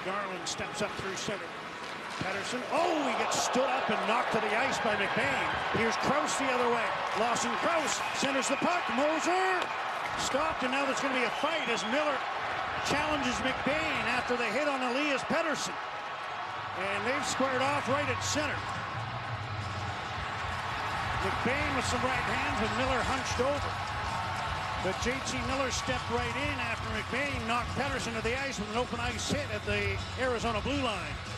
Garland steps up through center. Pettersson, oh, he gets stood up and knocked to the ice by McBain. Here's Krause the other way. Lawson Krause centers the puck. Moser stopped, and now there's going to be a fight as Miller challenges McBain after the hit on Elias Pettersson. And they've squared off right at center. McBain with some right hands and Miller hunched over. But J.T. Miller stepped right in after McBain knocked Pettersson to the ice with an open ice hit at the Arizona blue line.